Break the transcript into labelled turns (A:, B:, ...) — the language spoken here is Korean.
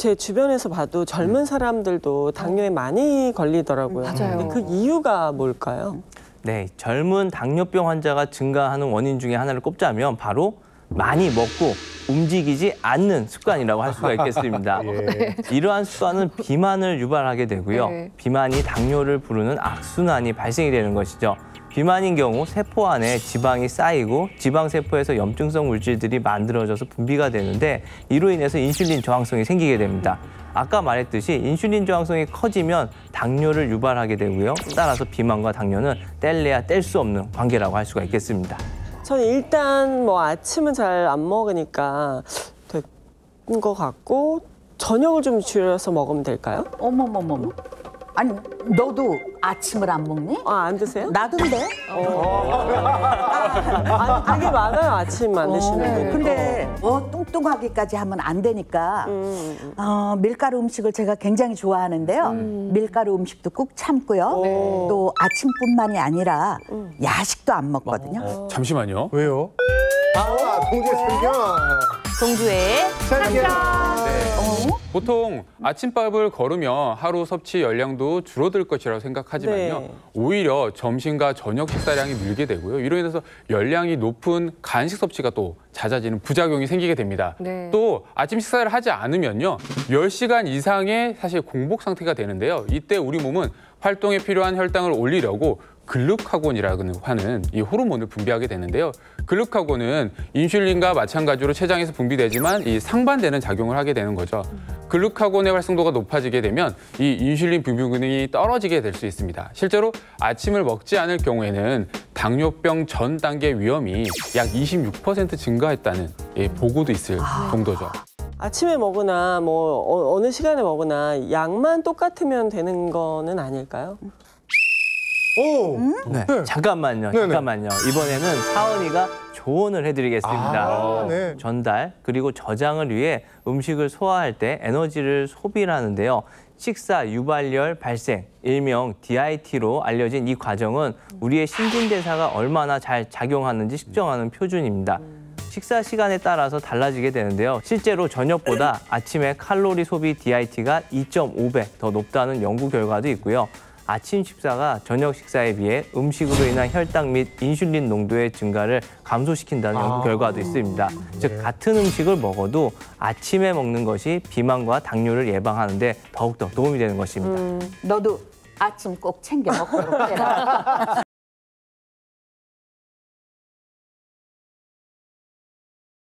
A: 제 주변에서 봐도 젊은 사람들도 당뇨에 많이 걸리더라고요.
B: 맞아요.
A: 근데 그 이유가 뭘까요?
C: 네, 젊은 당뇨병 환자가 증가하는 원인 중에 하나를 꼽자면 바로 많이 먹고 움직이지 않는 습관이라고 할 수가 있겠습니다. 이러한 습관은 비만을 유발하게 되고요.
B: 네.
C: 비만이 당뇨를 부르는 악순환이 발생이 되는 것이죠. 비만인 경우 세포 안에 지방이 쌓이고 지방세포에서 염증성 물질들이 만들어져서 분비가 되는데 이로 인해서 인슐린 저항성이 생기게 됩니다. 아까 말했듯이 인슐린 저항성이 커지면 당뇨를 유발하게 되고요. 따라서 비만과 당뇨는 뗄래야 뗄 수 없는 관계라고 할 수가 있겠습니다.
A: 저는 일단 뭐 아침은 잘 안 먹으니까 된 것 같고 저녁을 좀 줄여서 먹으면 될까요?
D: 어머머머머. 아니, 너도 아침을 안 먹니?
A: 안 드세요?
D: 나던데?
A: 되게 많아요, 아침 안 드시는 분이.
D: 근데 뚱뚱하기까지 하면 안 되니까 밀가루 음식을 제가 굉장히 좋아하는데요. 밀가루 음식도 꾹 참고요. 또 아침뿐만이 아니라 야식도 안 먹거든요.
E: 잠시만요.
F: 왜요? 동재 생겨.
B: 동주의
E: 보통 아침밥을 거르면 하루 섭취 열량도 줄어들 것이라고 생각하지만요.
A: 네.
E: 오히려 점심과 저녁 식사량이 늘게 되고요. 이로 인해서 열량이 높은 간식 섭취가 또 잦아지는 부작용이 생기게 됩니다.
B: 네.
E: 또 아침 식사를 하지 않으면요. 10시간 이상의 사실 공복 상태가 되는데요. 이때 우리 몸은 활동에 필요한 혈당을 올리려고 글루카곤이라고 하는 이 호르몬을 분비하게 되는데요. 글루카곤은 인슐린과 마찬가지로 췌장에서 분비되지만 이 상반되는 작용을 하게 되는 거죠. 글루카곤의 활성도가 높아지게 되면 이 인슐린 분비 기능이 떨어지게 될 수 있습니다. 실제로 아침을 먹지 않을 경우에는 당뇨병 전 단계 위험이 약 26% 증가했다는 보고도 있을 정도죠.
A: 아침에 먹으나 뭐 어느 시간에 먹으나 양만 똑같으면 되는 거는 아닐까요?
C: 네, 잠깐만요. 이번에는 사원이가 조언을 해드리겠습니다.
F: 네.
C: 전달 그리고 저장을 위해 음식을 소화할 때 에너지를 소비를 하는데요. 식사 유발열 발생, 일명 DIT로 알려진 이 과정은 우리의 신진대사가 얼마나 잘 작용하는지 측정하는 표준입니다. 식사 시간에 따라서 달라지게 되는데요. 실제로 저녁보다 아침에 칼로리 소비 DIT가 2.5배 더 높다는 연구 결과도 있고요. 아침 식사가 저녁 식사에 비해 음식으로 인한 혈당 및 인슐린 농도의 증가를 감소시킨다는 연구 결과도 있습니다. 즉 같은 음식을 먹어도 아침에 먹는 것이 비만과 당뇨를 예방하는 데 더욱더 도움이 되는 것입니다.
D: 너도 아침 꼭 챙겨 먹도록 해라.